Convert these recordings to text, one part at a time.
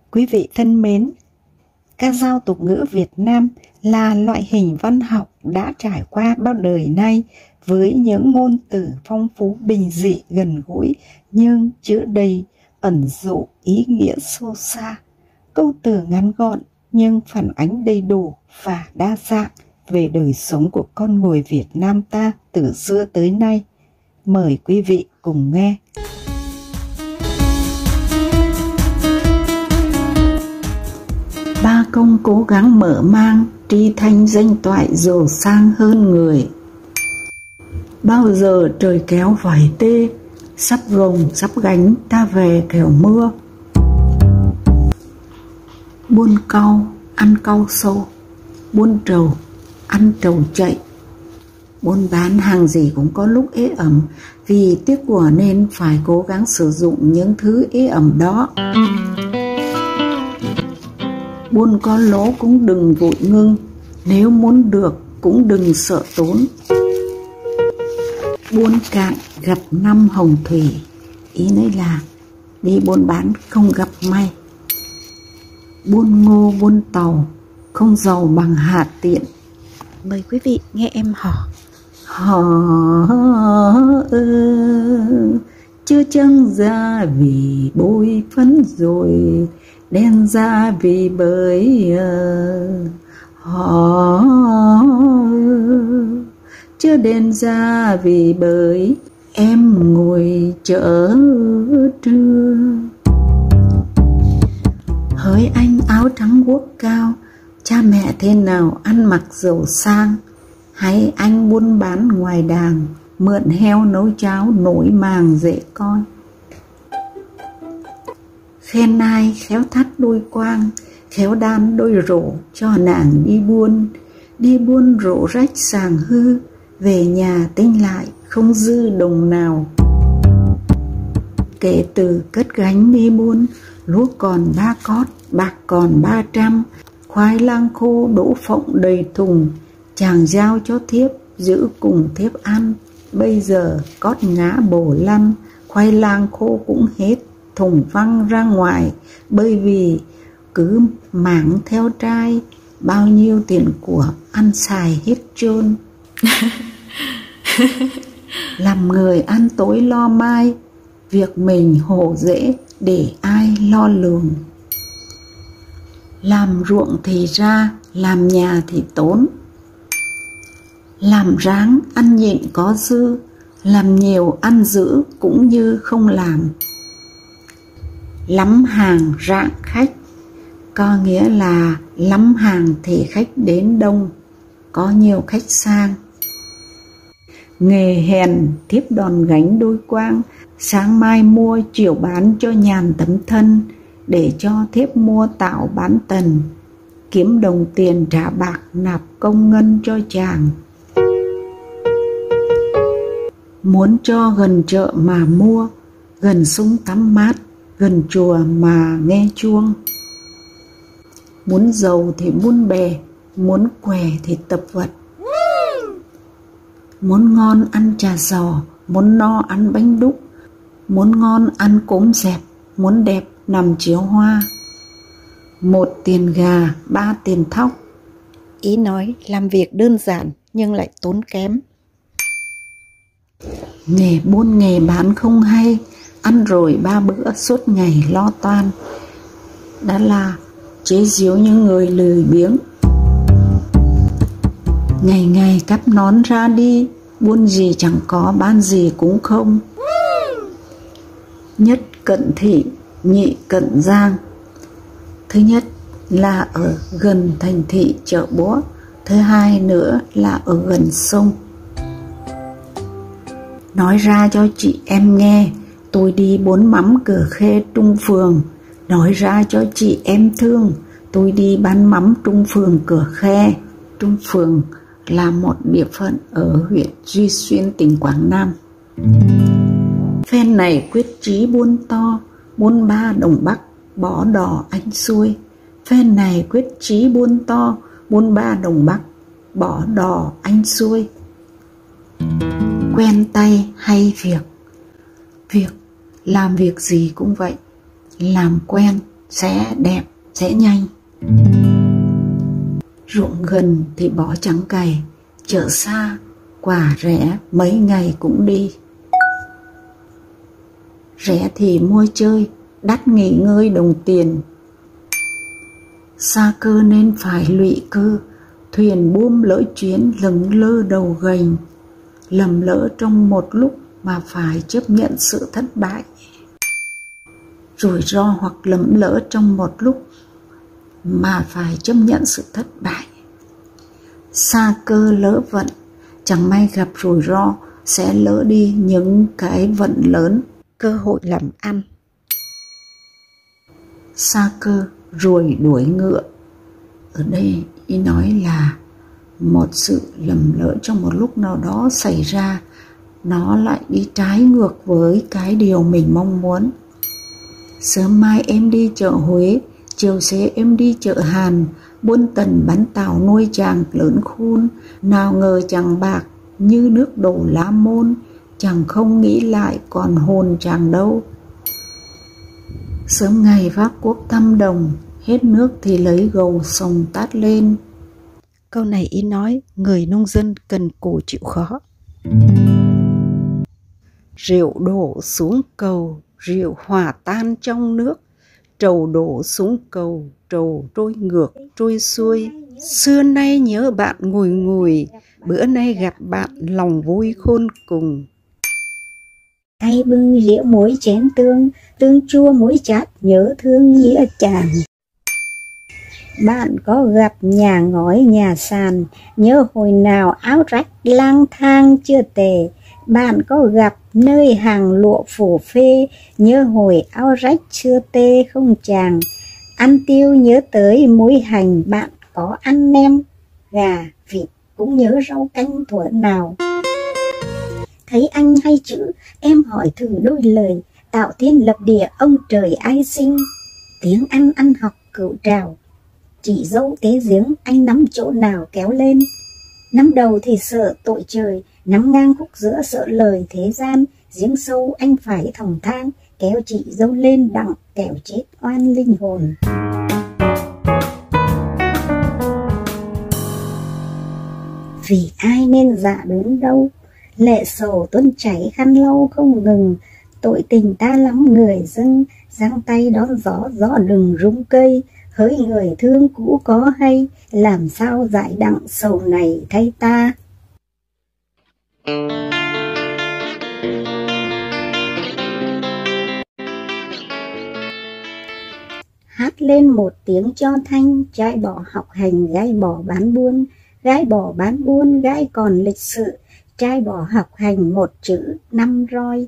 Quý vị thân mến, ca dao tục ngữ Việt Nam là loại hình văn học đã trải qua bao đời nay với những ngôn từ phong phú bình dị gần gũi nhưng chứa đầy ẩn dụ ý nghĩa sâu xa. Câu từ ngắn gọn nhưng phản ánh đầy đủ và đa dạng về đời sống của con người Việt Nam ta từ xưa tới nay. Mời quý vị cùng nghe. Ba công cố gắng mở mang, tri thanh danh toại giàu sang hơn người. Bao giờ trời kéo vải tê, sắp gồng sắp gánh ta về kẻo mưa. Buôn cau ăn cau sâu, buôn trầu ăn trầu chạy. Buôn bán hàng gì cũng có lúc ế ẩm, vì tiếc của nên phải cố gắng sử dụng những thứ ế ẩm đó. Buôn có lỗ cũng đừng vội ngưng, nếu muốn được cũng đừng sợ tốn. Buôn cạn gặp năm hồng thủy, ý nói là đi buôn bán không gặp may. Buôn ngô buôn tàu, không giàu bằng hạt tiện. Mời quý vị nghe em hò. Hò chưa trăng ra vì bôi phấn rồi, đen ra vì bởi họ chưa đen ra vì bởi em ngồi chợ trưa. Hỡi anh áo trắng guốc cao, cha mẹ thế nào ăn mặc giàu sang, hay anh buôn bán ngoài đàng, mượn heo nấu cháo nổi màng dễ coi. Khen ai khéo thắt đôi quang, khéo đan đôi rổ cho nàng đi buôn rổ rách sàng hư, về nhà tính lại không dư đồng nào. Kể từ cất gánh đi buôn, lúa còn 3 cót, bạc còn 300, khoai lang khô đỗ phộng đầy thùng, chàng giao cho thiếp giữ cùng thiếp ăn. Bây giờ cót ngã bổ lăn, khoai lang khô cũng hết, thùng văng ra ngoài, bởi vì cứ mảng theo trai, bao nhiêu tiền của ăn xài hết trơn. Làm người ăn tối lo mai, việc mình hổ dễ để ai lo lường. Làm ruộng thì ra, làm nhà thì tốn. Làm ráng ăn nhịn có dư, làm nhiều ăn dữ cũng như không làm. Lắm hàng rạng khách, có nghĩa là lắm hàng thì khách đến đông, có nhiều khách sang. Nghề hèn thiếp đòn gánh đôi quang, sáng mai mua chiều bán cho nhàn tấm thân, để cho thiếp mua tạo bán tần, kiếm đồng tiền trả bạc nạp công ngân cho chàng. Muốn cho gần chợ mà mua, gần sông tắm mát, gần chùa mà nghe chuông. Muốn giàu thì buôn bè, muốn què thì tập vật. Muốn ngon ăn chả giò, muốn no ăn bánh đúc, muốn ngon ăn cốm dẹp, muốn đẹp nằm chiếu hoa. 1 tiền gà, 3 tiền thóc. Ý nói làm việc đơn giản nhưng lại tốn kém. Nghề buôn nghề bán không hay, ăn rồi 3 bữa suốt ngày lo toan. Đã là chế giễu những người lười biếng. Ngày ngày cắp nón ra đi, buôn gì chẳng có, bán gì cũng không. Nhất cận thị, nhị cận giang. Thứ nhất là ở gần thành thị chợ búa, thứ hai nữa là ở gần sông. Nói ra cho chị em nghe, tôi đi buôn mắm Cửa Khê Trung Phường. Nói ra cho chị em thương, tôi đi bán mắm Trung Phường Cửa Khe. Trung Phường là một địa phận ở huyện Duy Xuyên, tỉnh Quảng Nam. Phen này quyết chí buôn to, buôn 3 đồng Bắc, bỏ đò anh xuôi. Phen này quyết chí buôn to, buôn 3 đồng Bắc, bỏ đò anh xuôi. Quen tay hay việc? Làm việc gì cũng vậy, làm quen sẽ đẹp, sẽ nhanh. Ruộng gần thì bỏ trắng cày, chợ xa, quả rẻ mấy ngày cũng đi. Rẻ thì mua chơi, đắt nghỉ ngơi đồng tiền. Xa cơ nên phải lụy cơ, thuyền buông lỡ chuyến lững lơ đầu gành. Lầm lỡ trong một lúc mà phải chấp nhận sự thất bại. Rủi ro hoặc lầm lỡ trong một lúc mà phải chấp nhận sự thất bại. Xa cơ lỡ vận, chẳng may gặp rủi ro sẽ lỡ đi những cái vận lớn, cơ hội làm ăn. Xa cơ ruồi đuổi ngựa. Ở đây ý nói là một sự lầm lỡ trong một lúc nào đó xảy ra, nó lại đi trái ngược với cái điều mình mong muốn. Sớm mai em đi chợ Huế, chiều xế em đi chợ Hàn, buôn tần bán tàu nuôi chàng lớn khôn. Nào ngờ chàng bạc như nước đổ lá môn, chàng không nghĩ lại còn hồn chàng đâu. Sớm ngày vác cuốc thăm đồng, hết nước thì lấy gầu sồng tát lên. Câu này ý nói người nông dân cần cù chịu khó. Rượu đổ xuống cầu, rượu hòa tan trong nước. Trầu đổ xuống cầu, trầu trôi ngược trôi xuôi. Xưa nay nhớ bạn ngùi ngùi, bữa nay gặp bạn lòng vui khôn cùng. Tay bưng rượu muối chén tương, tương chua muối chát nhớ thương nghĩa chàng. Bạn có gặp nhà ngói nhà sàn, nhớ hồi nào áo rách lang thang chưa tề. Bạn có gặp nơi hàng lụa phủ phê, nhớ hồi áo rách chưa tê không chàng. Ăn tiêu nhớ tới muối hành, bạn có ăn nem, gà, vịt cũng nhớ rau canh thuở nào. Thấy anh hay chữ, em hỏi thử đôi lời, tạo thiên lập địa ông trời ai sinh. Tiếng ăn học cửu trào, chỉ dâu tế giếng anh nắm chỗ nào kéo lên. Nắm đầu thì sợ tội trời, nắm ngang khúc giữa sợ lời thế gian. Giếng sâu anh phải thòng thang, kéo chị dâu lên đặng kẻo chết oan linh hồn. Vì ai nên dạ đến đâu, lệ sầu tuôn chảy khăn lau không ngừng. Tội tình ta lắm người dưng, giang tay đón gió, gió đừng rung cây. Hỡi người thương cũ có hay, làm sao giải đặng sầu này thay ta. Hát lên một tiếng cho thanh, trai bỏ học hành, gái bỏ bán buôn. Gái bỏ bán buôn, gái còn lịch sự, trai bỏ học hành một chữ 5 roi.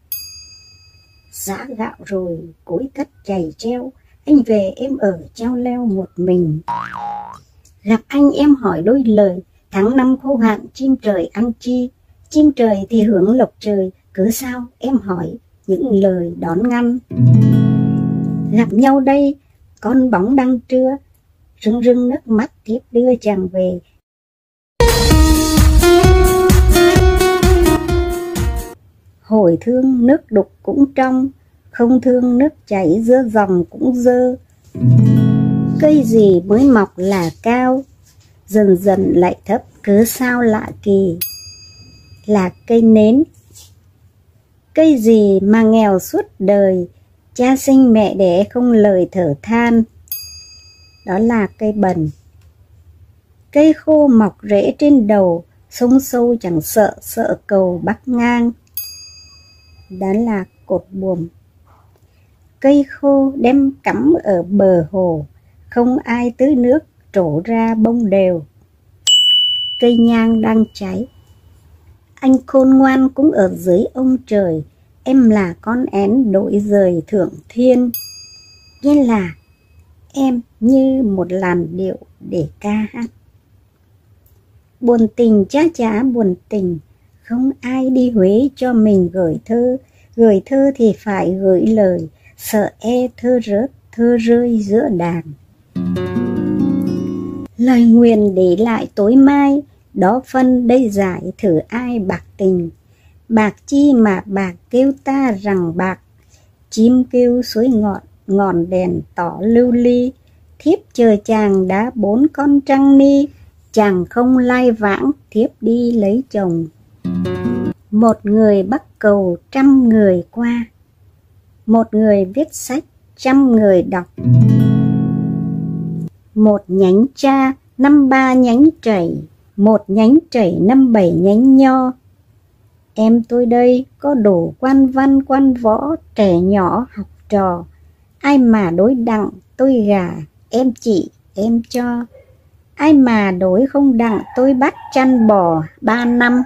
Giã gạo rồi, cối cất chày treo, anh về em ở treo leo một mình. Gặp anh em hỏi đôi lời, tháng năm khô hạn chim trời ăn chi. Chim trời thì hưởng lộc trời, cứ sao em hỏi những lời đón ngăn. Gặp nhau đây, con bóng đăng trưa, rưng rưng nước mắt tiếp đưa chàng về. Hồi thương nước đục cũng trong, không thương nước chảy giữa dòng cũng dơ. Cây gì mới mọc là cao, dần dần lại thấp cứ sao lạ kỳ. Là cây nến. Cây gì mà nghèo suốt đời, cha sinh mẹ đẻ không lời thở than. Đó là cây bần. Cây khô mọc rễ trên đầu, sông sâu chẳng sợ, sợ cầu bắc ngang. Đó là cột buồm. Cây khô đem cắm ở bờ hồ, không ai tưới nước trổ ra bông đều. Cây nhang đang cháy. Anh khôn ngoan cũng ở dưới ông trời, em là con én đội rời thượng thiên. Nghĩa là em như một làn điệu để ca hát. Buồn tình chá chá buồn tình, không ai đi Huế cho mình gửi thơ. Gửi thơ thì phải gửi lời, sợ e thơ rớt, thơ rơi giữa đàn. Lời nguyền để lại tối mai, đó phân đây giải thử ai bạc tình. Bạc chi mà bạc kêu ta rằng bạc, chim kêu suối ngọt, ngọn đèn tỏ lưu ly, thiếp chờ chàng đã 4 con trăng ni, chàng không lai vãng, thiếp đi lấy chồng. Một người bắc cầu 100 người qua, một người viết sách 100 người đọc. Một nhánh cha 53 nhánh trẩy, một nhánh trẩy 57 nhánh nho. Em tôi đây có đủ quan văn quan võ, trẻ nhỏ học trò, ai mà đối đặng tôi gả, em chị em cho, ai mà đối không đặng tôi bắt chăn bò 3 năm.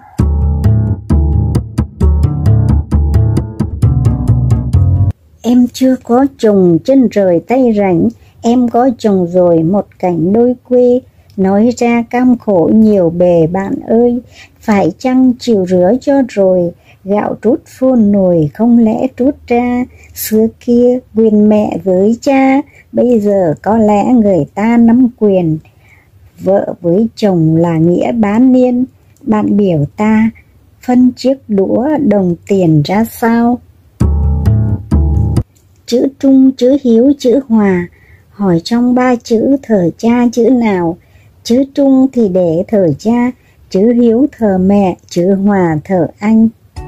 Em chưa có chồng chân rời tay rảnh, em có chồng rồi một cảnh đôi quê, nói ra cam khổ nhiều bề bạn ơi, phải chăng chịu rửa cho rồi, gạo trút vô nồi không lẽ trút ra, xưa kia quyền mẹ với cha, bây giờ có lẽ người ta nắm quyền, vợ với chồng là nghĩa bá niên, bạn biểu ta phân chiếc đũa đồng tiền ra sao? Chữ trung, chữ hiếu, chữ hòa, hỏi trong 3 chữ thờ cha chữ nào? Chữ trung thì để thờ cha, chữ hiếu thờ mẹ, chữ hòa thờ anh.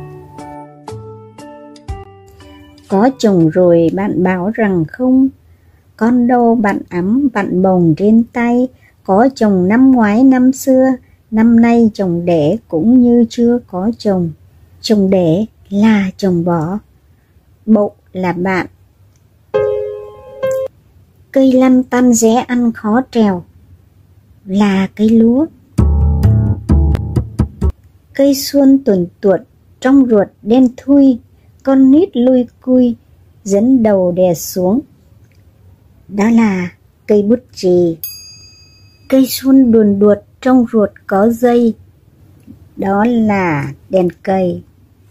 Có chồng rồi bạn bảo rằng không, con đâu bạn ấm bạn bồng trên tay, có chồng năm ngoái năm xưa, năm nay chồng đẻ cũng như chưa có chồng. Chồng đẻ là chồng bỏ, bậu là bạn. Cây lăn tăn rẽ ăn khó trèo là cây lúa. Cây xuân tuần tuột trong ruột đen thui, con nít lui cui dẫn đầu đè xuống, đó là cây bút chì. Cây xuân đùn đuột trong ruột có dây, đó là đèn cầy.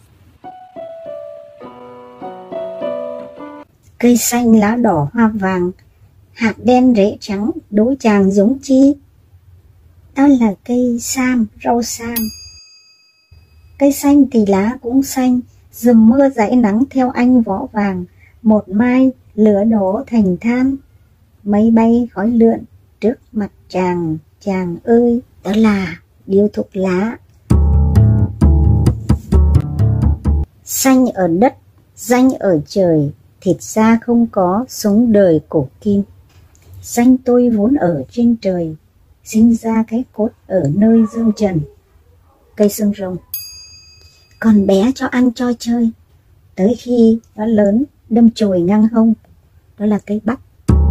Cây xanh lá đỏ hoa vàng, hạt đen rễ trắng đố chàng giống chi, đó là cây sam, rau sam. Cây xanh thì lá cũng xanh, dầm mưa dãi nắng theo anh võ vàng, một mai lửa đổ thành than, mây bay khói lượn trước mặt chàng, chàng ơi, đó là điêu thục lá. Xanh ở đất, danh ở trời, thịt da không có, sống đời cổ kim. Danh tôi vốn ở trên trời, sinh ra cái cốt ở nơi dương trần. Cây xương rồng, còn bé cho ăn cho chơi, tới khi nó lớn đâm chồi ngang hông, đó là cây bắp.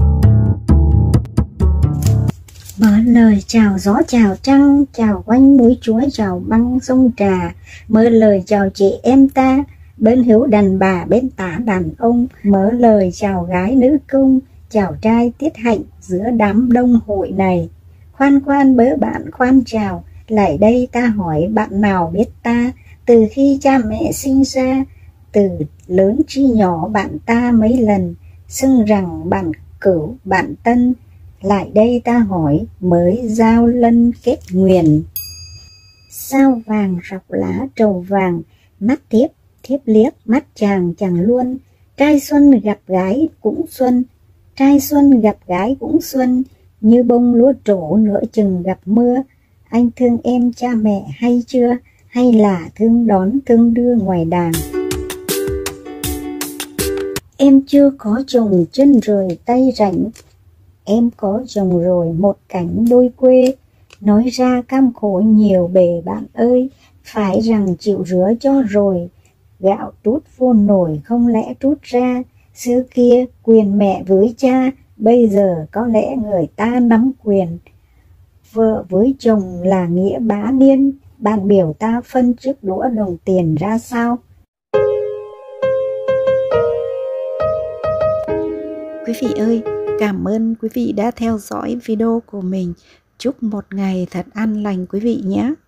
Mở lời chào gió chào trăng, chào quanh núi chúa chào băng sông Trà, mở lời chào chị em ta, bên hữu đàn bà bên tả đàn ông, mở lời chào gái nữ công, chào trai tiết hạnh giữa đám đông hội này. Khoan khoan bớ bạn khoan chào, lại đây ta hỏi bạn nào biết ta, từ khi cha mẹ sinh ra, từ lớn chi nhỏ bạn ta mấy lần, xưng rằng bạn cửu bạn tân, lại đây ta hỏi mới giao lân kết nguyền. Sao vàng rọc lá trầu vàng, mắt thiếp, thiếp liếc mắt chàng chàng luôn, trai xuân gặp gái cũng xuân, trai xuân gặp gái cũng xuân, như bông lúa trổ nửa chừng gặp mưa. Anh thương em cha mẹ hay chưa, hay là thương đón thương đưa ngoài đàng? Em chưa có chồng chân rời tay rảnh, em có chồng rồi một cảnh đôi quê, nói ra cam khổ nhiều bề bạn ơi, phải rằng chịu rửa cho rồi, gạo trút vô nồi không lẽ trút ra, xưa kia quyền mẹ với cha, bây giờ có lẽ người ta nắm quyền, vợ với chồng là nghĩa bá niên, bạn biểu ta phân chiếc đũa đồng tiền ra sao? Quý vị ơi, cảm ơn quý vị đã theo dõi video của mình. Chúc một ngày thật an lành quý vị nhé.